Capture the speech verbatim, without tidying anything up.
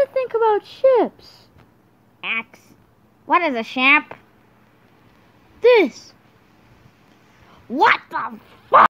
you think about ships? Axe. What is a ship? This. What the